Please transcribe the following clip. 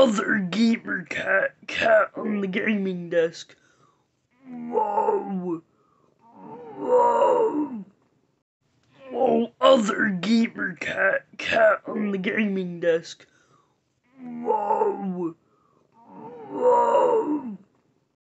other gamer cat on the gaming desk. Whoa. Whoa. Whoa, other gamer cat on the gaming desk. Whoa.